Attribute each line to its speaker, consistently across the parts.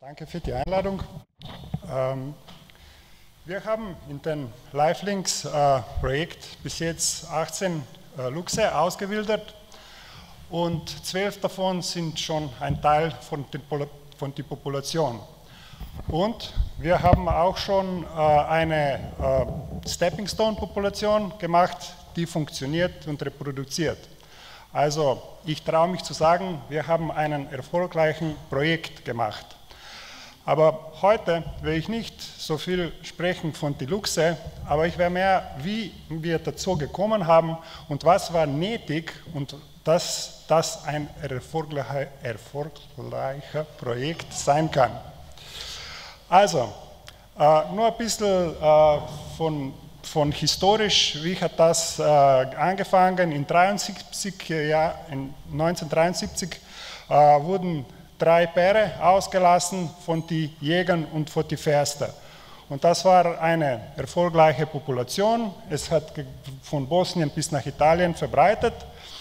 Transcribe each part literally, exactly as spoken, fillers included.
Speaker 1: Danke für die Einladung. Ähm, wir haben in dem LiveLinks-Projekt äh, bis jetzt achtzehn äh, Luchse ausgewildert und zwölf davon sind schon ein Teil von, den, von der Population. Und wir haben auch schon äh, eine äh, Stepping-Stone-Population gemacht, die funktioniert und reproduziert. Also ich traue mich zu sagen, wir haben einen erfolgreichen Projekt gemacht. Aber heute will ich nicht so viel sprechen von den Luchse, aber ich werde mehr, wie wir dazu gekommen haben und was war nötig und dass das ein erfolgreicher, erfolgreicher Projekt sein kann. Also, äh, nur ein bisschen äh, von, von historisch, wie hat das äh, angefangen. In, dreiundsiebzig, ja, in neunzehnhundertdreiundsiebzig äh, wurden drei Paare ausgelassen von den Jägern und von den Förstern. Und das war eine erfolgreiche Population. Es hat von Bosnien bis nach Italien verbreitet.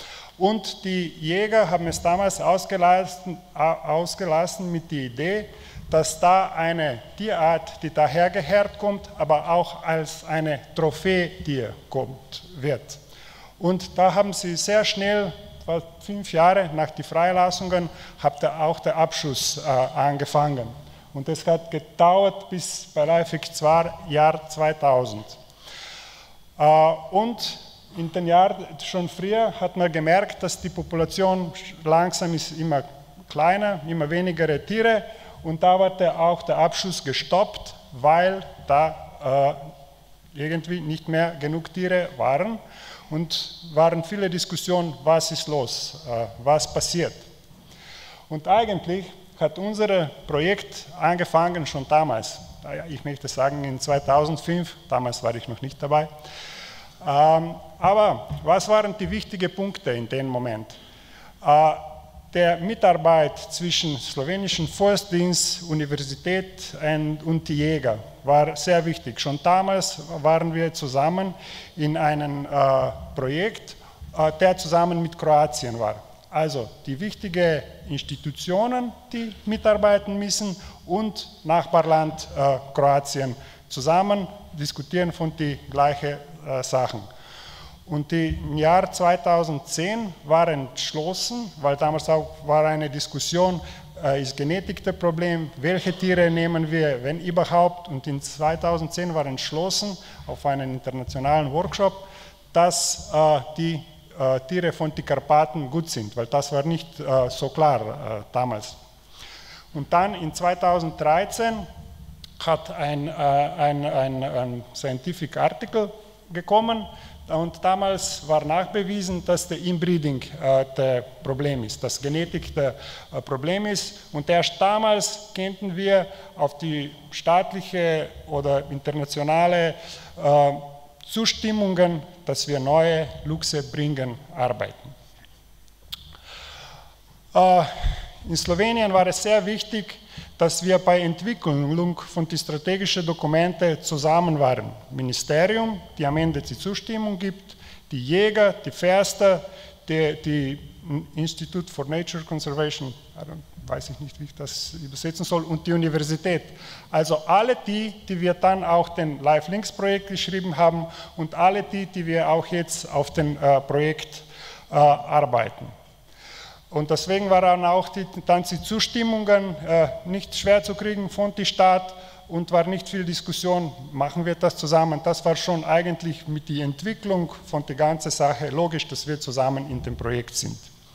Speaker 1: Und die Jäger haben es damals ausgelassen, ausgelassen mit der Idee, dass da eine Tierart, die dahergehört kommt, aber auch als eine Trophäetier kommt, wird. Und da haben sie sehr schnell, fünf Jahre nach den Freilassungen, hat auch der Abschuss äh, angefangen. Und es hat gedauert bis beiläufig zwei, Jahr zweitausend. Äh, und in den Jahren schon früher hat man gemerkt, dass die Population langsam ist immer kleiner, immer weniger Tiere. Und da wurde auch der Abschuss gestoppt, weil da äh, irgendwie nicht mehr genug Tiere waren. Und waren viele Diskussionen, was ist los, äh, was passiert. Und eigentlich hat unser Projekt angefangen schon damals. Ich möchte sagen in zweitausendfünf, damals war ich noch nicht dabei. Ähm, aber was waren die wichtigen Punkte in dem Moment? Äh, Der Mitarbeit zwischen slowenischen Forstdienst, Universität und die Jäger war sehr wichtig. Schon damals waren wir zusammen in einem äh, Projekt, äh, der zusammen mit Kroatien war. Also die wichtigen Institutionen, die mitarbeiten müssen und Nachbarland äh, Kroatien zusammen diskutieren von den gleichen äh, Sachen. Und die, im Jahr zweitausendzehn war entschlossen, weil damals auch war eine Diskussion, äh, ist Genetik das Problem, welche Tiere nehmen wir, wenn überhaupt. Und in zweitausendzehn war entschlossen, auf einem internationalen Workshop, dass äh, die äh, Tiere von den Karpaten gut sind, weil das war nicht äh, so klar äh, damals. Und dann in zweitausenddreizehn hat ein, äh, ein, ein, ein Scientific Article gekommen. Und damals war nachbewiesen, dass der Inbreeding äh, das Problem ist, dass Genetik das äh, Problem ist. Und erst damals konnten wir auf die staatliche oder internationale äh, Zustimmungen, dass wir neue Luchse bringen, arbeiten. Äh, in Slowenien war es sehr wichtig, dass wir bei Entwicklung von den strategischen Dokumenten zusammen waren. Ministerium, die am Ende die Zustimmung gibt, die Jäger, die Förster, die, die Institute for Nature Conservation, weiß ich nicht, wie ich das übersetzen soll, und die Universität. Also alle die, die wir dann auch den LiveLinks-Projekt geschrieben haben und alle die, die wir auch jetzt auf dem äh, Projekt äh, arbeiten. Und deswegen waren auch die, dann die Zustimmungen äh, nicht schwer zu kriegen von der Stadt und war nicht viel Diskussion, machen wir das zusammen. Das war schon eigentlich mit der Entwicklung von der ganzen Sache logisch, dass wir zusammen in dem Projekt sind.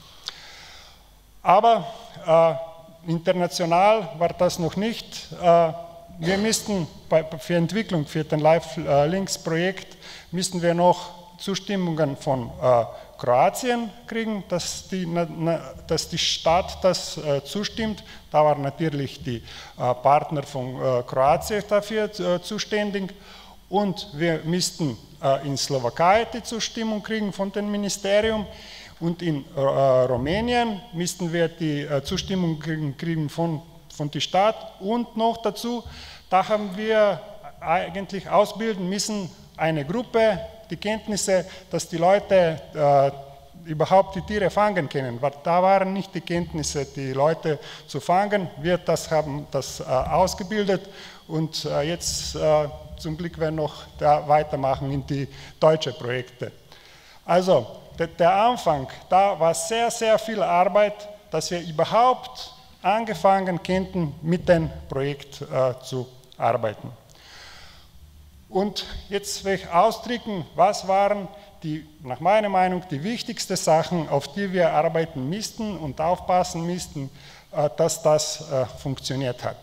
Speaker 1: Aber äh, international war das noch nicht. Äh, wir müssten bei, für Entwicklung, für den LiveLinks-Projekt, müssten wir noch Zustimmungen von äh, Kroatien kriegen, dass die, na, dass die Stadt das äh, zustimmt. Da waren natürlich die äh, Partner von äh, Kroatien dafür äh, zuständig. Und wir müssten äh, in Slowakei die Zustimmung kriegen von dem Ministerium. Und in äh, Rumänien müssten wir die äh, Zustimmung kriegen, kriegen von, von der Stadt. Und noch dazu, da haben wir eigentlich ausbilden müssen, eine Gruppe, die Kenntnisse, dass die Leute äh, überhaupt die Tiere fangen können, weil da waren nicht die Kenntnisse, die Leute zu fangen. Wir das haben das äh, ausgebildet und äh, jetzt äh, zum Glück werden wir noch da weitermachen in die deutschen Projekte. Also der, der Anfang, da war sehr, sehr viel Arbeit, dass wir überhaupt angefangen könnten, mit dem Projekt äh, zu arbeiten. Und jetzt will ich ausdrücken, was waren die, nach meiner Meinung, die wichtigsten Sachen, auf die wir arbeiten müssten und aufpassen müssten, äh, dass das äh, funktioniert hat.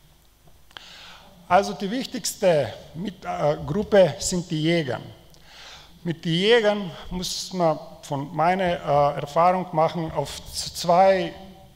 Speaker 1: Also die wichtigste mit, äh, Gruppe sind die Jäger. Mit den Jägern muss man von meiner äh, Erfahrung machen auf zwei,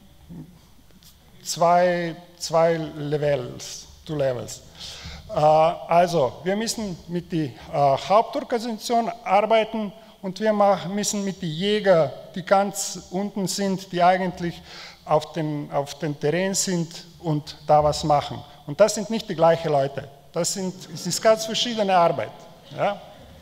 Speaker 1: zwei, zwei Levels, two Levels. Äh, also wir müssen mit der äh, Hauptorganisation arbeiten und wir machen, müssen mit den Jägern, die ganz unten sind, die eigentlich auf dem auf den Terrain sind und da was machen. Und das sind nicht die gleichen Leute, das, sind, das ist ganz verschiedene Arbeit. Ja?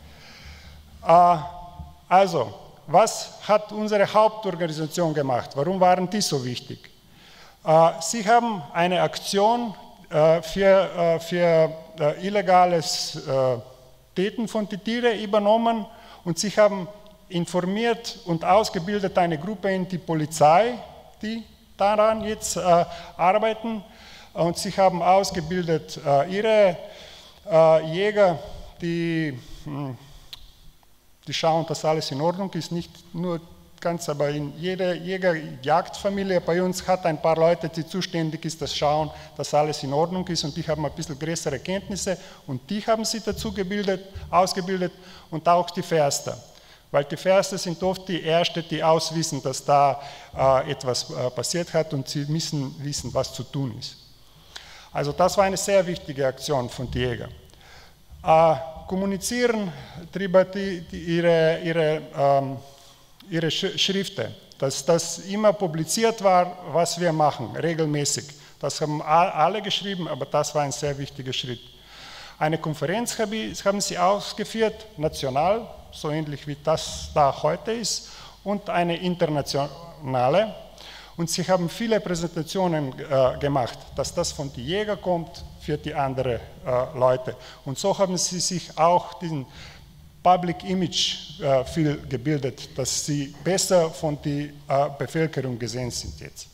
Speaker 1: Also, was hat unsere Hauptorganisation gemacht? Warum waren die so wichtig? Sie haben eine Aktion für, für illegales Töten von den Tieren übernommen und sie haben informiert und ausgebildet eine Gruppe in die Polizei, die daran jetzt arbeiten, und sie haben ausgebildet ihre Jäger, die Die schauen, dass alles in Ordnung ist, nicht nur ganz, aber in jeder, jeder Jagdfamilie bei uns hat ein paar Leute, die zuständig sind, das schauen, dass alles in Ordnung ist und die haben ein bisschen größere Kenntnisse und die haben sie dazu gebildet, ausgebildet und auch die Förster. Weil die Förster sind oft die Ersten, die auswissen, dass da äh, etwas äh, passiert hat und sie müssen wissen, was zu tun ist. Also das war eine sehr wichtige Aktion von den Jägern. Äh, kommunizieren darüber die, die, ihre, ihre, ähm, ihre Schriften, dass das immer publiziert war, was wir machen, regelmäßig. Das haben alle geschrieben, aber das war ein sehr wichtiger Schritt. Eine Konferenz haben sie ausgeführt, national, so ähnlich wie das da heute ist, und eine internationale. Und sie haben viele Präsentationen äh, gemacht, dass das von den Jägern kommt für die anderen äh, Leute. Und so haben sie sich auch den Public Image äh, viel gebildet, dass sie besser von der äh, Bevölkerung gesehen sind jetzt.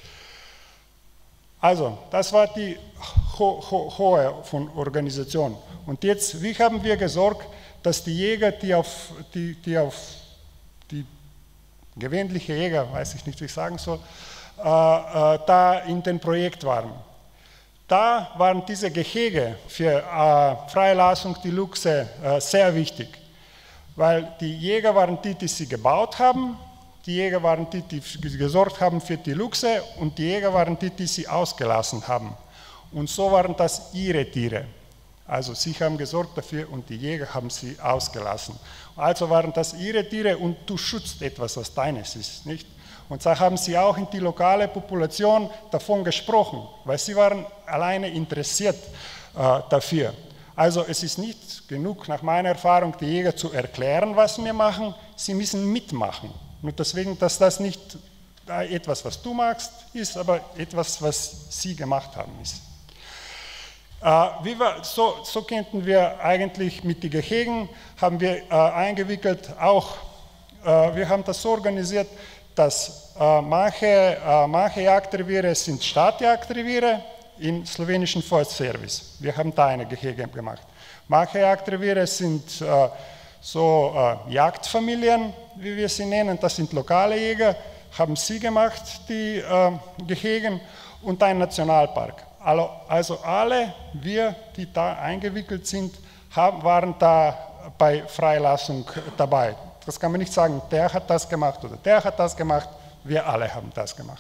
Speaker 1: Also, das war die ho ho hohe von Organisation. Und jetzt, wie haben wir gesorgt, dass die Jäger, die auf die, die auf die gewöhnliche Jäger, weiß ich nicht, wie ich sagen soll, äh, äh, da in dem Projekt waren. Da waren diese Gehege für äh, Freilassung, die Luchse, äh, sehr wichtig, weil die Jäger waren die, die sie gebaut haben, die Jäger waren die, die gesorgt haben für die Luchse und die Jäger waren die, die sie ausgelassen haben. Und so waren das ihre Tiere. Also sie haben gesorgt dafür und die Jäger haben sie ausgelassen. Also waren das ihre Tiere und du schützt etwas, was deines ist, nicht? Und so haben sie auch in die lokale Population davon gesprochen, weil sie waren alleine interessiert äh, dafür. Also es ist nicht genug, nach meiner Erfahrung, die Jäger zu erklären, was wir machen, sie müssen mitmachen. Und deswegen, dass das nicht etwas, was du magst, ist, aber etwas, was sie gemacht haben, ist. Äh, wie wir, so, so könnten wir eigentlich mit den Gehegen, haben wir äh, eingewickelt, auch, äh, wir haben das so organisiert, dass äh, manche, äh, manche Jagdreviere sind Stadtjagdreviere im slowenischen Forstservice. Wir haben da eine Gehege gemacht. Manche Jagdreviere sind äh, so äh, Jagdfamilien, wie wir sie nennen, das sind lokale Jäger, haben sie gemacht, die äh, Gehegen, und ein Nationalpark. Also alle wir, die da eingewickelt sind, haben, waren da bei Freilassung dabei. Das kann man nicht sagen, der hat das gemacht oder der hat das gemacht, wir alle haben das gemacht.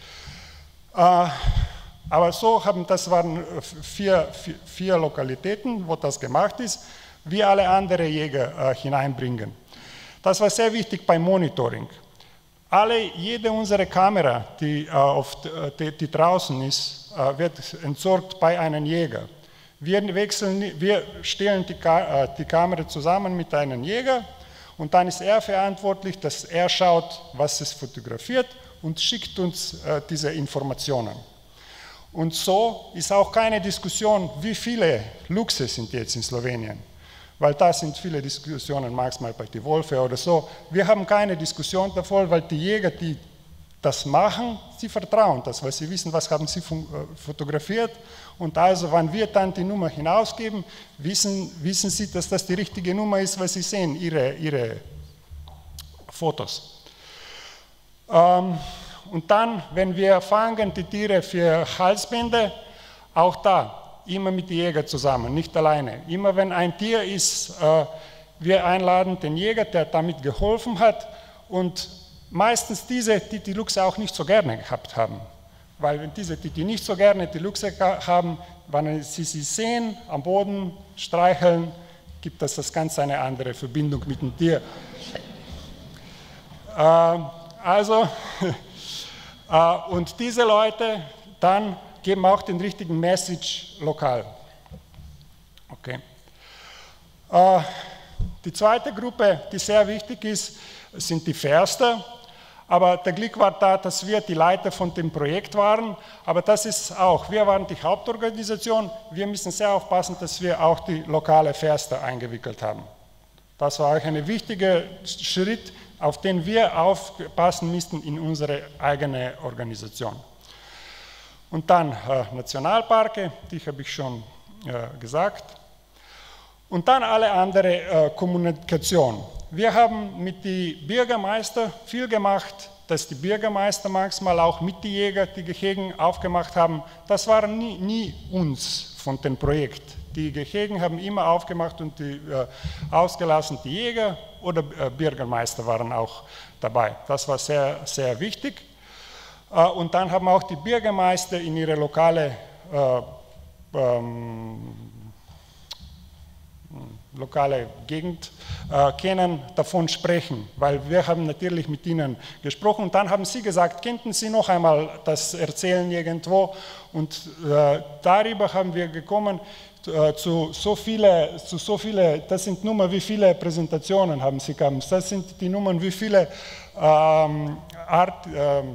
Speaker 1: Äh, aber so haben, das waren vier, vier, vier Lokalitäten, wo das gemacht ist, wie alle anderen Jäger äh, hineinbringen. Das war sehr wichtig beim Monitoring. Alle, jede unserer Kamera, die, äh, auf, die, die draußen ist, äh, wird entsorgt bei einem Jäger. Wir, wechseln, wir stellen die, Ka äh, die Kamera zusammen mit einem Jäger und dann ist er verantwortlich, dass er schaut, was es fotografiert und schickt uns äh, diese Informationen. Und so ist auch keine Diskussion, wie viele Luchse sind jetzt in Slowenien, weil da sind viele Diskussionen, manchmal bei den Wölfen oder so. Wir haben keine Diskussion davon, weil die Jäger, die das machen, sie vertrauen das, weil sie wissen, was haben sie fotografiert. Und also, wenn wir dann die Nummer hinausgeben, wissen, wissen sie, dass das die richtige Nummer ist, weil sie sehen ihre, ihre Fotos. Ähm, und dann, wenn wir fangen die Tiere für Halsbänder, auch da, immer mit den Jägern zusammen, nicht alleine. Immer wenn ein Tier ist, äh, wir einladen den Jäger, der damit geholfen hat, und meistens diese, die die Luchse auch nicht so gerne gehabt haben. Weil wenn diese, die, die nicht so gerne die Luchse haben, wenn sie sie sehen, am Boden streicheln, gibt das das ganz eine andere Verbindung mit dem Tier. Äh, also, äh, und diese Leute dann geben auch den richtigen Message lokal. Okay. Äh, die zweite Gruppe, die sehr wichtig ist, sind die Förster. Aber der Glück war da, dass wir die Leiter von dem Projekt waren. Aber das ist auch, wir waren die Hauptorganisation. Wir müssen sehr aufpassen, dass wir auch die lokale Förster eingewickelt haben. Das war auch ein wichtiger Schritt, auf den wir aufpassen müssten in unserer eigenen Organisation. Und dann äh, Nationalparke, die habe ich schon äh, gesagt. Und dann alle andere äh, Kommunikation. Wir haben mit den Bürgermeistern viel gemacht, dass die Bürgermeister manchmal auch mit den Jägern die Gehegen aufgemacht haben. Das waren nie, nie uns von dem Projekt. Die Gehegen haben immer aufgemacht und die, äh, ausgelassen. Die Jäger oder äh, Bürgermeister waren auch dabei. Das war sehr, sehr wichtig. Äh, und dann haben auch die Bürgermeister in ihre lokale äh, ähm, lokale Gegend äh, kennen, davon sprechen, weil wir haben natürlich mit ihnen gesprochen und dann haben sie gesagt, könnten Sie noch einmal das erzählen irgendwo, und äh, darüber haben wir gekommen äh, zu so viele, zu so viele, das sind Nummern, wie viele Präsentationen haben Sie gehabt, das sind die Nummern, wie viele ähm, Art, ähm,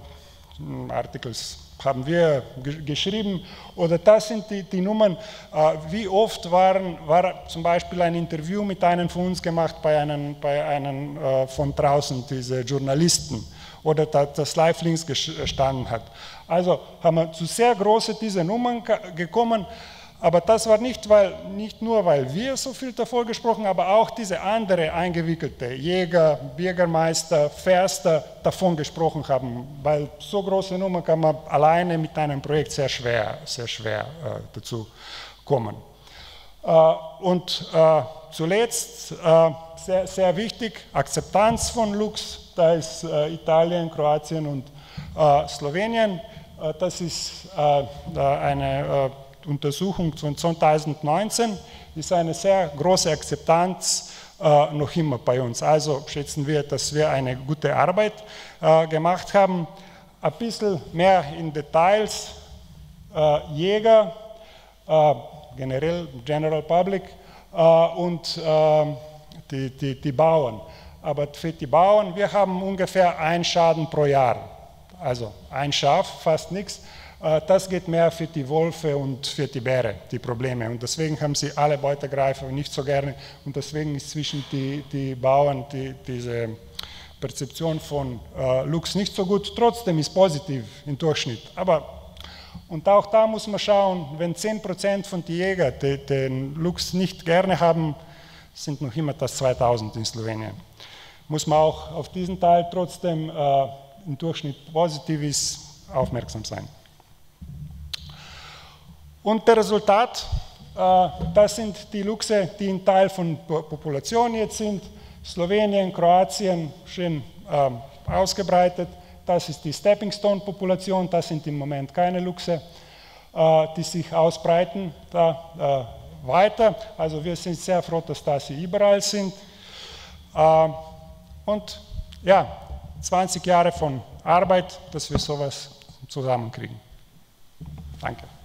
Speaker 1: Articles haben wir geschrieben, oder das sind die, die Nummern, äh, wie oft waren, war zum Beispiel ein Interview mit einem von uns gemacht bei einem, bei einem äh, von draußen, diese Journalisten, oder da, das Live-Links gestanden hat. Also haben wir zu sehr großen diese Nummern gekommen, aber das war nicht, weil, nicht nur, weil wir so viel davor gesprochen haben, aber auch diese andere eingewickelte Jäger, Bürgermeister, Förster davon gesprochen haben, weil so große Nummer kann man alleine mit einem Projekt sehr schwer, sehr schwer äh, dazu kommen. Äh, und äh, zuletzt, äh, sehr, sehr wichtig, Akzeptanz von Luchs, da ist äh, Italien, Kroatien und äh, Slowenien, äh, das ist äh, eine äh, Untersuchung von zweitausendneunzehn, ist eine sehr große Akzeptanz äh, noch immer bei uns. Also schätzen wir, dass wir eine gute Arbeit äh, gemacht haben. Ein bisschen mehr in Details, äh, Jäger, äh, generell General Public äh, und äh, die, die, die Bauern. Aber für die Bauern, wir haben ungefähr einen Schaden pro Jahr. Also ein Schaf, fast nichts. Das geht mehr für die Wölfe und für die Bären, die Probleme. Und deswegen haben sie alle Beutegreifer nicht so gerne. Und deswegen ist zwischen die, die Bauern die, diese Perzeption von äh, Luchs nicht so gut. Trotzdem ist positiv im Durchschnitt. Aber, und auch da muss man schauen, wenn zehn Prozent von den Jägern die, den Luchs nicht gerne haben, sind noch immer das zweitausend in Slowenien. Muss man auch auf diesen Teil trotzdem äh, im Durchschnitt positiv ist, aufmerksam sein. Und das Resultat, äh, das sind die Luchse, die ein Teil von der Population jetzt sind. Slowenien, Kroatien, schön äh, ausgebreitet. Das ist die Stepping Stone Population, das sind im Moment keine Luchse, äh, die sich ausbreiten da äh, weiter. Also wir sind sehr froh, dass das sie überall sind. Äh, und ja, zwanzig Jahre von Arbeit, dass wir sowas zusammenkriegen. Danke.